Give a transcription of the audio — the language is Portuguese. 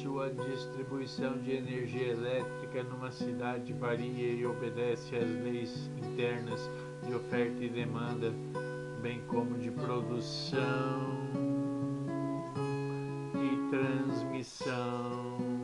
Sua distribuição de energia elétrica numa cidade varia e obedece às leis internas de oferta e demanda, bem como de produção e transmissão.